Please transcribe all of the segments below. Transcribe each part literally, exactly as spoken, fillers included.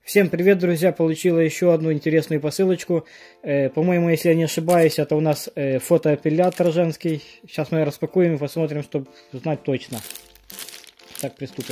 Всем привет, друзья! Получила еще одну интересную посылочку. Э, По-моему, если я не ошибаюсь, это у нас э, фотоапеллятор женский. Сейчас мы распакуем и посмотрим, чтобы знать точно. Так, приступим.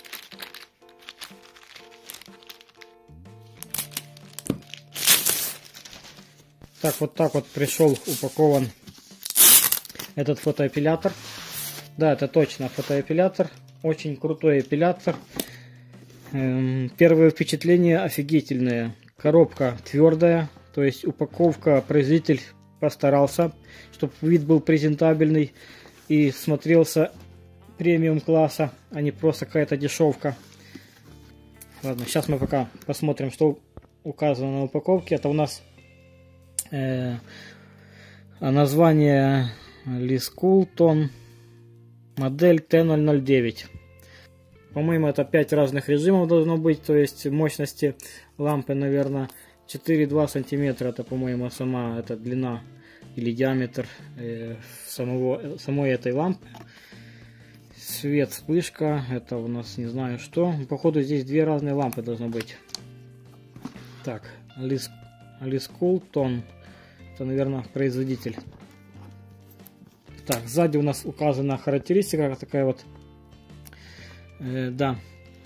Так, вот так вот пришел упакован этот фотоапеллятор. Да, это точно фотоапеллятор. Очень крутой апеллятор. Первое впечатление офигительное. Коробка твердая, то есть упаковка, производитель постарался, чтобы вид был презентабельный и смотрелся премиум класса, а не просто какая-то дешевка. Ладно, сейчас мы пока посмотрим, что указано на упаковке. Это у нас э, название Лискултон, модель Т ноль ноль девять. По-моему, это пять разных режимов должно быть, то есть мощности лампы, наверное, четыре и два сантиметра. Это, по-моему, сама эта длина или диаметр э, самого, самой этой лампы. Свет, вспышка, это у нас не знаю что. Походу, здесь две разные лампы должно быть. Так, Лискултон, это, наверное, производитель. Так, сзади у нас указана характеристика такая вот. Э, да.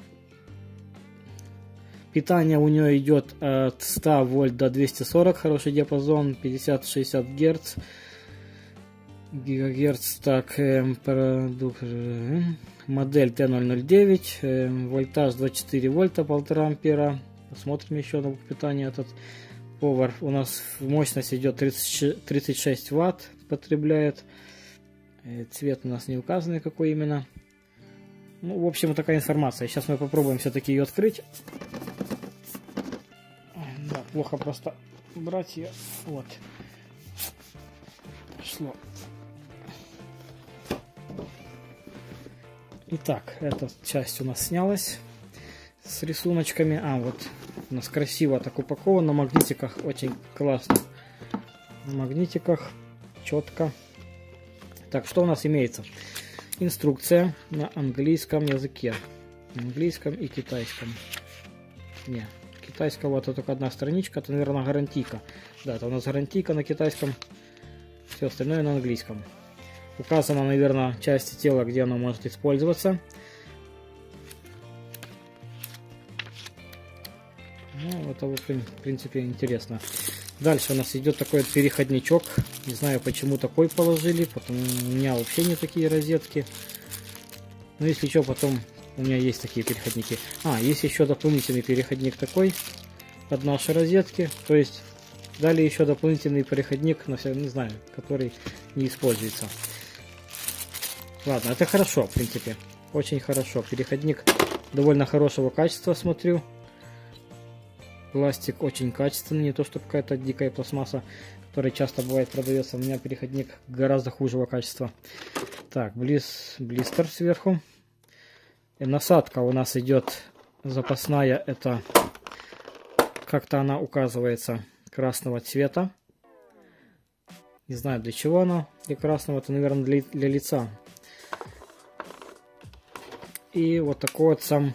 Питание у нее идет от ста вольт до двухсот сорока, хороший диапазон, пятьдесят — шестьдесят герц, гигагерц. Так, э, продукт, э, модель Т ноль ноль девять, э, вольтаж двадцать четыре вольта, полтора ампера. Посмотрим еще на питание. Этот повар у нас мощность идет тридцать шесть ватт, потребляет. Э, цвет у нас не указан, какой именно. Ну, в общем, вот такая информация. Сейчас мы попробуем все-таки ее открыть. Да, плохо просто брать ее. Вот. Пошло. Итак, эта часть у нас снялась с рисуночками. А, вот у нас красиво так упаковано. На магнитиках очень классно. На магнитиках четко. Так, что у нас имеется? Инструкция на английском языке. На английском и китайском. Не, китайского это только одна страничка. Это, наверное, гарантийка. Да, это у нас гарантийка на китайском. Все остальное на английском. Указано, наверное, части тела, где оно может использоваться. Ну, это, в принципе, интересно. Дальше у нас идет такой переходничок. Не знаю, почему такой положили. Потому у меня вообще не такие розетки. Но если что, потом у меня есть такие переходники. А, есть еще дополнительный переходник такой под наши розетки. То есть далее еще дополнительный переходник, на все, не знаю, который не используется. Ладно, это хорошо, в принципе. Очень хорошо. Переходник довольно хорошего качества, смотрю. Пластик очень качественный, не то что какая-то дикая пластмасса, которая часто бывает продается. У меня переходник гораздо хужего качества. Так, близ, блистер сверху. И насадка у нас идет запасная. Это как-то она указывается красного цвета. Не знаю для чего она. Для красного, это, наверное, для, для лица. И вот такой вот сам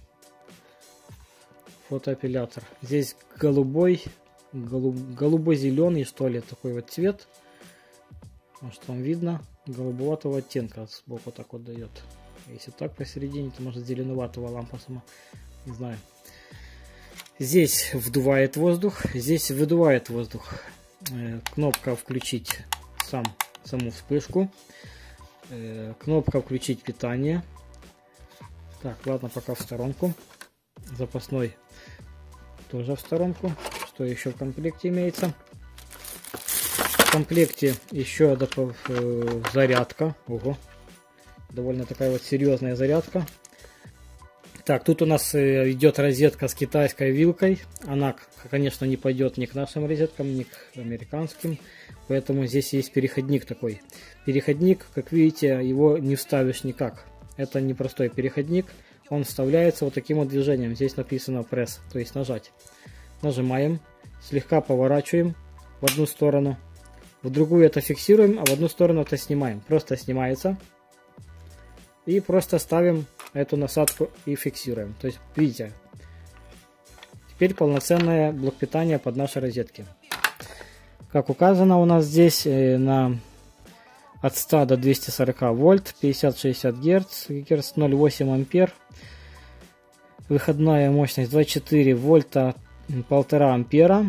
фотоапеллятор. Здесь голубой, голуб, голубо-зеленый, что ли, такой вот цвет. Может, вам видно? Голубоватого оттенка сбоку так вот дает. Если так посередине, то может зеленоватого лампа сама. Не знаю. Здесь вдувает воздух, здесь выдувает воздух. Э, кнопка включить сам, саму вспышку. Э, кнопка включить питание. Так, ладно, пока в сторонку. Запасной тоже в сторонку. Что еще в комплекте имеется? В комплекте еще э, зарядка. Ого. Довольно такая вот серьезная зарядка. Так, тут у нас э, идет розетка с китайской вилкой. Она, конечно, не пойдет ни к нашим розеткам, ни к американским. Поэтому здесь есть переходник такой. Переходник, как видите, его не вставишь никак. Это не простой переходник. Он вставляется вот таким вот движением. Здесь написано пресс, то есть нажать. Нажимаем, слегка поворачиваем в одну сторону. В другую это фиксируем, а в одну сторону это снимаем. Просто снимается. И просто ставим эту насадку и фиксируем. То есть, видите, Теперь полноценное блок питания под наши розетки. Как указано у нас здесь на от ста до двухсот сорока вольт, пятьдесят шестьдесят герц, герц ноль целых восемь ампер. Выходная мощность двадцать четыре вольта, полтора ампера.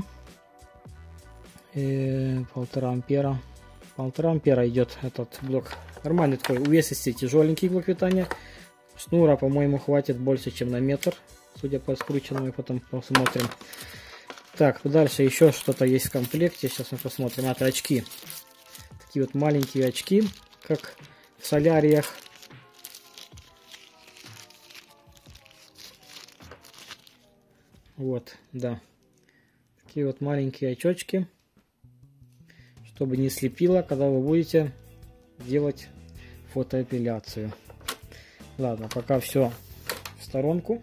И полтора ампера. Полтора ампера идет этот блок. Нормальный такой увесистый, тяжеленький блок питания. Шнура, по-моему, хватит больше, чем на метр. Судя по скрученному, потом посмотрим. Так, дальше еще что-то есть в комплекте. Сейчас мы посмотрим. Это очки. Такие вот маленькие очки, как в соляриях. Вот, да. Такие вот маленькие очечки. Чтобы не слепило, когда вы будете делать фотоэпиляцию. Ладно, пока все в сторонку.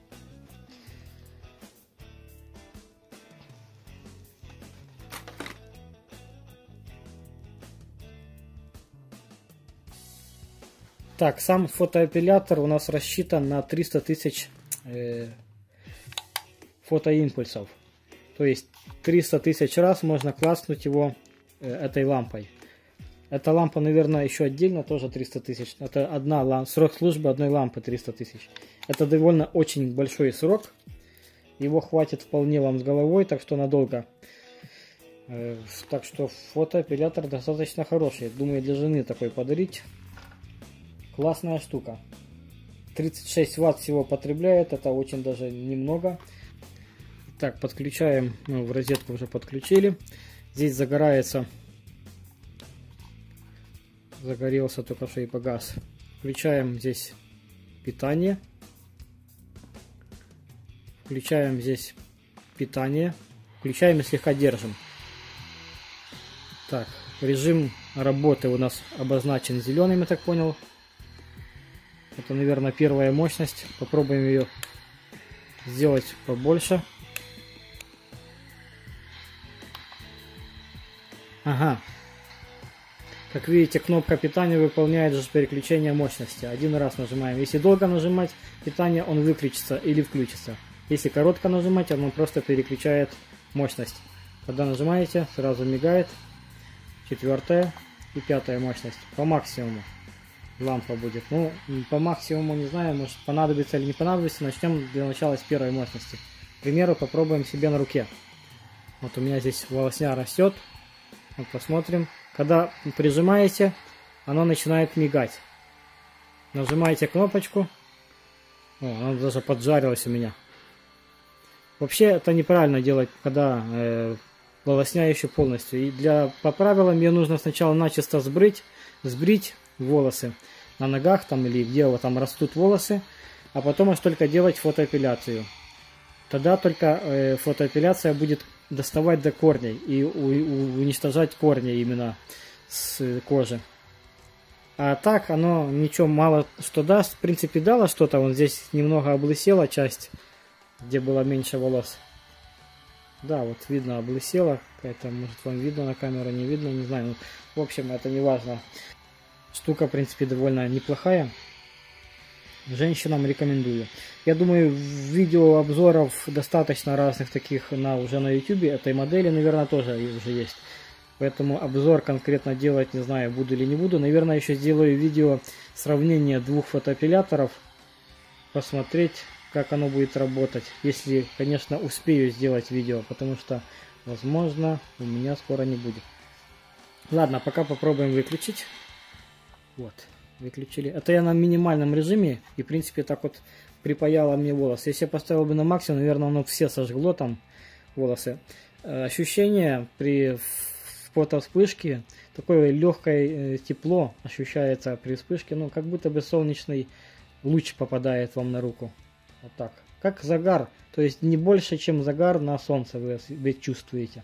Так, сам фотоэпилятор у нас рассчитан на триста тысяч э, фотоимпульсов. То есть триста тысяч раз можно класснуть его э, этой лампой. Эта лампа, наверное, еще отдельно тоже триста тысяч. Это одна лампа, срок службы одной лампы триста тысяч. Это довольно очень большой срок. Его хватит вполне вам с головой, так что надолго. Э, так что фотоэпилятор достаточно хороший. Думаю, для жены такой подарить. Классная штука. тридцать шесть ватт всего потребляет, это очень даже немного. Так, подключаем, ну, в розетку уже подключили. Здесь загорается, загорелся только что и погас. Включаем здесь питание. Включаем здесь питание. Включаем и слегка держим. Так, режим работы у нас обозначен зеленым, я так понял. Это, наверное, первая мощность. Попробуем ее сделать побольше. Ага. Как видите, кнопка питания выполняет же переключение мощности. Один раз нажимаем. Если долго нажимать питание, он выключится или включится. Если коротко нажимать, он просто переключает мощность. Когда нажимаете, сразу мигает. Четвертая и пятая мощность. По максимуму лампа будет. Ну, по максимуму не знаю, может понадобится или не понадобится. Начнем для начала с первой мощности. К примеру, попробуем себе на руке. Вот у меня здесь волосня растет. Вот посмотрим. Когда прижимаете, оно начинает мигать. Нажимаете кнопочку. О, она даже поджарилась у меня. Вообще это неправильно делать, когда э, волосня еще полностью. И для, по правилам мне нужно сначала начисто сбрить, сбрить волосы на ногах там или где вот там растут волосы, а потом аж только делать фотоэпиляцию. Тогда только э, фотоэпиляция будет доставать до корней и у, у, уничтожать корни именно с кожи. А так оно ничего мало что даст. В принципе дало что-то. Вон здесь немного облысела часть, где было меньше волос. Да, вот видно облысела. Это может вам видно на камеру, не видно, не знаю. В общем, это не важно. Штука, в принципе, довольно неплохая. Женщинам рекомендую. Я думаю, видео обзоров достаточно разных таких на уже на YouTube. Этой модели, наверное, тоже уже есть. Поэтому обзор конкретно делать не знаю, буду или не буду. Наверное, еще сделаю видео сравнение двух фотоэпиляторов. Посмотреть, как оно будет работать. Если, конечно, успею сделать видео. Потому что, возможно, у меня скоро не будет. Ладно, пока попробуем выключить. Вот, выключили. Это я на минимальном режиме. И, в принципе, так вот припаяло мне волосы. Если я поставил бы на максимум, наверное, оно все сожгло там волосы. Ощущение при фотовспышке, такое легкое тепло ощущается при вспышке. Ну, как будто бы солнечный луч попадает вам на руку. Вот так. Как загар. То есть не больше, чем загар на солнце вы, вы чувствуете.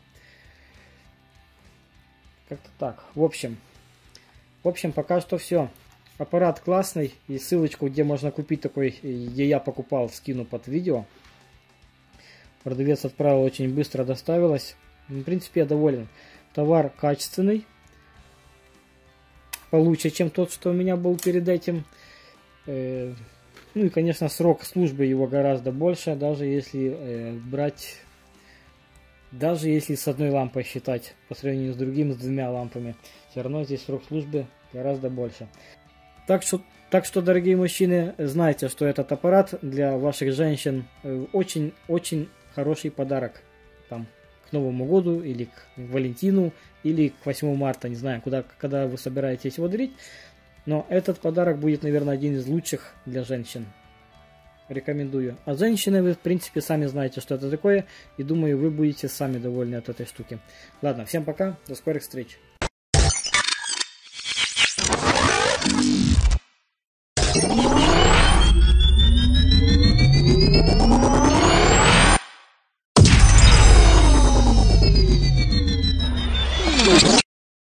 Как-то так. В общем... В общем, пока что все. Аппарат классный. И ссылочку, где можно купить такой, где я покупал, скину под видео. Продавец отправил, очень быстро доставилось. В принципе, я доволен. Товар качественный. Получше, чем тот, что у меня был перед этим. Ну и, конечно, срок службы его гораздо больше, даже если э, брать, даже если с одной лампой считать, по сравнению с другим, с двумя лампами, все равно здесь срок службы гораздо больше. Так что, так что, дорогие мужчины, знайте, что этот аппарат для ваших женщин очень-очень хороший подарок. Там, к Новому году, или к Валентину, или к восьмому марта, не знаю, куда, когда вы собираетесь его дарить. Но этот подарок будет, наверное, один из лучших для женщин. Рекомендую. А женщины, вы, в принципе, сами знаете, что это такое. И думаю, вы будете сами довольны от этой штуки. Ладно, всем пока. До скорых встреч.